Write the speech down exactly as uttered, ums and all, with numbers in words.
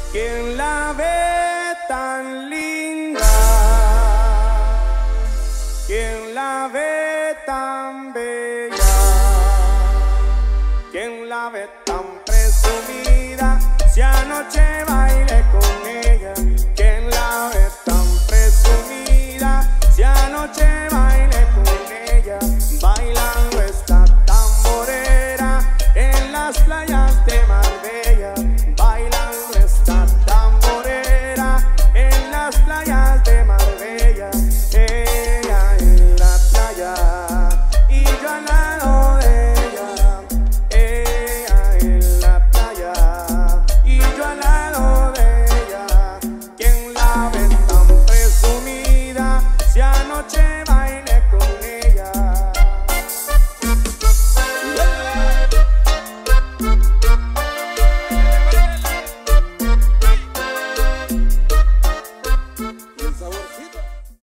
¿Quién la ve tan linda? ¿Quién la ve tan bella? ¿Quién la ve tan presumida? Si anoche bailé con ella. ¿Quién la ve tan presumida? Si anoche